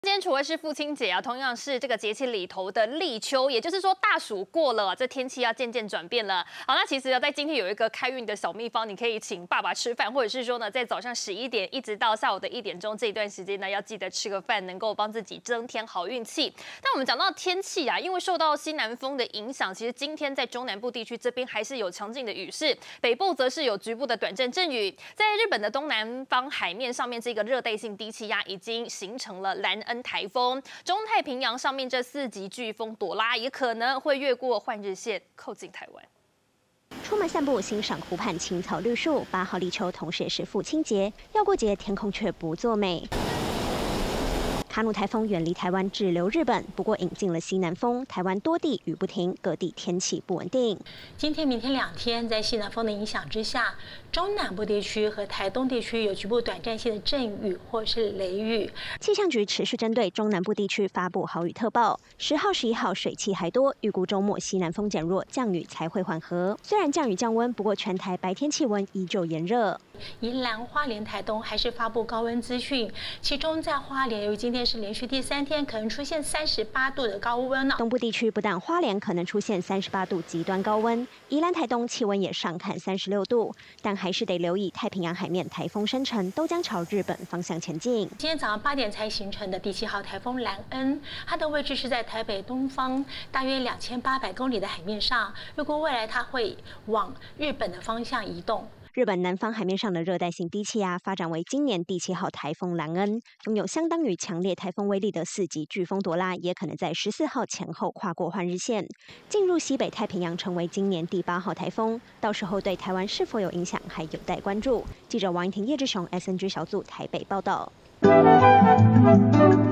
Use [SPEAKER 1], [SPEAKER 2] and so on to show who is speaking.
[SPEAKER 1] 今天除了是父亲节啊，同样是这个节气里头的立秋，也就是说大暑过了，这天气要渐渐转变了。好，那其实呢，在今天有一个开运的小秘方，你可以请爸爸吃饭，或者是说呢，在早上11点一直到下午的1点钟这一段时间呢，要记得吃个饭，能够帮自己增添好运气。但我们讲到天气啊，因为受到西南风的影响，其实今天在中南部地区这边还是有强劲的雨势，北部则是有局部的短阵阵雨。在日本的东南方海面上面，这个热带性低气压已经形成了兰恩台风，中太平洋上面这4级飓风朵拉也可能会越过换日线，靠近台湾。
[SPEAKER 2] 出门散步，欣赏湖畔青草绿树。8号立秋，同时也是父亲节，要过节，天空却不作美。卡努台风远离台湾，滞留日本，不过引进了西南风，台湾多地雨不停，各地天气不稳定。
[SPEAKER 3] 今天、明天2天，在西南风的影响之下，中南部地区和台东地区有局部短暂性的阵雨或是雷雨。
[SPEAKER 2] 气象局持续针对中南部地区发布豪雨特报，10号、11号水汽还多，预估周末西南风减弱，降雨才会缓和。虽然降雨降温，不过全台白天气温依旧炎热。
[SPEAKER 3] 宜兰、花莲、台东还是发布高温资讯，其中在花莲，由于今天是连续第3天，可能出现38度的高温呢。
[SPEAKER 2] 东部地区不但花莲可能出现38度极端高温，宜兰、台东气温也上看36度，但还是得留意太平洋海面台风生成，都将朝日本方向前进。
[SPEAKER 3] 今天早上8点才形成的第7号台风兰恩，它的位置是在台北东方大约2800公里的海面上，预估未来它会往日本的方向移动。
[SPEAKER 2] 日本南方海面上的热带性低气压发展为今年第7号台风兰恩，拥有相当于强烈台风威力的4级飓风朵拉，也可能在14号前后跨过换日线，进入西北太平洋，成为今年第8号台风。到时候对台湾是否有影响，还有待关注。记者王怡婷、叶志雄 ，SNG 小组台北报道。